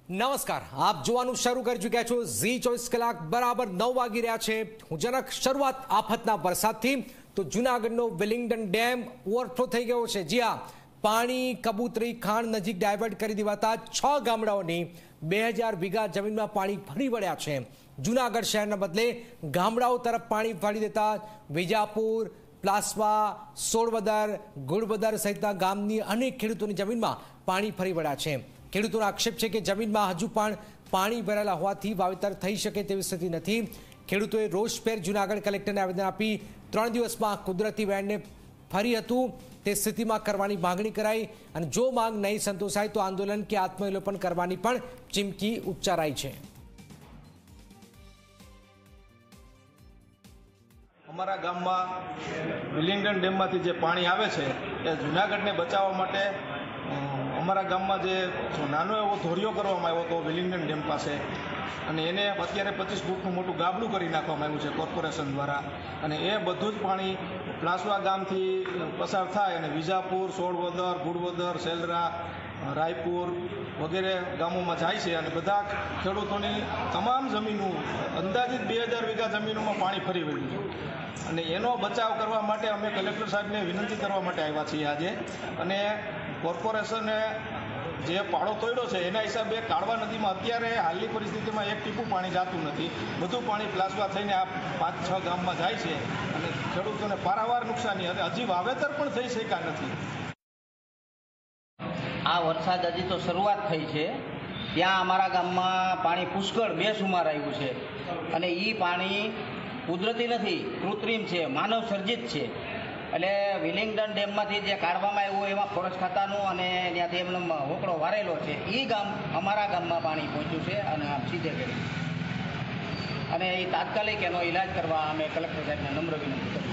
નમસ્કાર, આપ જોવાનું શરૂ કરી ચૂક્યા છો ઝી 24 કલાક બરાબર 9 વાગી રહ્યા છે। હું જનક શરૂઆત આફતના વરસાદથી તો જૂનાગઢનો વિલિંગડન ડેમ ઓવરફ્લો થઈ ગયો છે। જી હા, પાણી કબૂતરી ખાણ નજીક ડાયવર્ટ કરી દેવાતા 6 ગામડાઓની 2000 વીઘા જમીનમાં પાણી ફરી વળ્યા છે। જૂનાગઢ શહેરના બદલે ગામડાઓ તરફ પાણી ફરી દેતા વિજાપુર, પ્લાસવા, સોળવદર, ગુડવદર સહિતના ગામની અનેક ખેડૂતોની જમીનમાં પાણી ફરી વળ્યા છે। ખેડૂતોનો આક્ષેપ છે કે જમીનમાં હજુ પણ પાણી ભરેલા હોવાથી વાવેતર થઈ શકે તેવી સ્થિતિ નથી। ખેડૂતોએ રોષભેર જૂનાગઢ કલેક્ટરને આવેદન આપી 3 દિવસમાં કુદરતી વહેણને ફરી હતું તે સ્થિતિમાં કરવાની માંગણી કરાઈ અને જો માંગ નહીં સંતોષાય તો આંદોલન કે આત્મવિલોપન કરવાની પણ ચીમકી ઉચ્ચારાઈ છે। અમારા ગામમાં વિલિંગડન ડેમમાંથી જે પાણી આવે છે એ જૂનાગઢને બચાવવા માટે અમારા ગામમાં જે નાનો એવો ધોરિયો કરવામાં આવ્યો હતો વિલિંગડન ડેમ પાસે, અને એને અત્યારે 25 ફૂટનું મોટું ગાબડું કરી નાખવામાં આવ્યું છે કોર્પોરેશન દ્વારા, અને એ બધું જ પાણી પ્લાસવા ગામથી પસાર થાય અને વિજાપુર, સોળવદર, ગુડવદર, સેલરા, રાયપુર વગેરે ગામોમાં જાય છે અને બધા ખેડૂતોની તમામ જમીનો અંદાજિત 2000 વીઘા જમીનોમાં પાણી ફરી વળ્યું છે। અને એનો બચાવ કરવા માટે અમે કલેક્ટર સાહેબને વિનંતી કરવા માટે આવ્યા છીએ આજે, અને કોર્પોરેશને જે પાળો તોડ્યો છે એના હિસાબે કાળવા નદીમાં અત્યારે હાલની પરિસ્થિતિમાં એક ટીપું પાણી જતું નથી, બધું પાણી પ્લાસવા થઈને આ 5-6 ગામમાં જાય છે અને ખેડૂતોને પારાવાર નુકસાની, અને હજી વાવેતર પણ થઈ શક્યા નથી। આ વરસાદ હજી તો શરૂઆત થઈ છે, ત્યાં અમારા ગામમાં પાણી પુષ્કળ બેસુમાર આવ્યું છે, અને એ પાણી કુદરતી નથી, કૃત્રિમ છે, માનવ સર્જિત છે। એટલે વિલિંગડન ડેમમાંથી જે કાઢવામાં આવ્યું એમાં ફોરેસ્ટ ખાતાનું અને ત્યાંથી એમનો હોકળો વારેલો છે, એ ગામ અમારા ગામમાં પાણી પહોંચ્યું છે અને આમ સીધે કરી, અને એ તાત્કાલિક એનો ઈલાજ કરવા અમે કલેક્ટર સાહેબને નમ્ર વિનંતી કરીએ।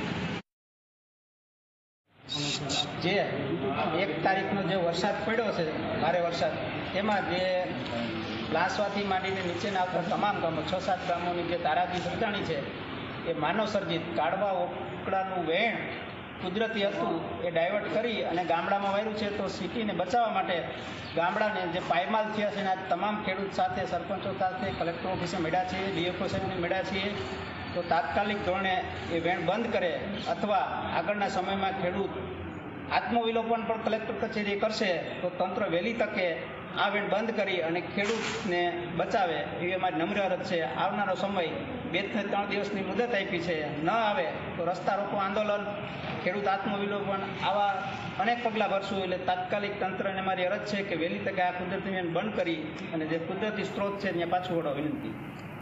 જે 1 તારીખનો જે વરસાદ પડ્યો છે, ભારે વરસાદ, એમાં જે પ્લાસવાથી માંડીને નીચેના આવતા તમામ ગામો 6-7 ગામોની જે તારાજી સર્જાણી છે એ માનવ સર્જિત કાઢવા ઓકળાનું વહેણ કુદરતી હતું એ ડાયવર્ટ કરી અને ગામડામાં વાર્યું છે। તો સિટીને બચાવવા માટે ગામડાને જે પાયમાલ થયા છે આ તમામ ખેડૂત સાથે, સરપંચો સાથે કલેક્ટર ઓફિસે મળ્યા છીએ, ડીએફઓ સાહેબને મળ્યા છીએ, તો તાત્કાલિક ધોરણે એ વેણ બંધ કરે અથવા આગળના સમયમાં ખેડૂત આત્મવિલોપન પણ કલેક્ટર કચેરી કરશે તો તંત્ર વહેલી તકે આ વેણ બંધ કરી અને ખેડૂતને બચાવે એવી અમારી નમ્ર અરજ છે। આવનારો સમય 2 થી 3 દિવસની મુદત આપી છે, ન આવે તો રસ્તા રોકો આંદોલન, ખેડૂત આત્મવિલોપન, આવા અનેક પગલાં ભરશું। એટલે તાત્કાલિક તંત્રને મારી અરજ છે કે વહેલી તકે આ કુદરતી વેણ બંધ કરી અને જે કુદરતી સ્ત્રોત છે ત્યાં પાછું વળવા વિનંતી।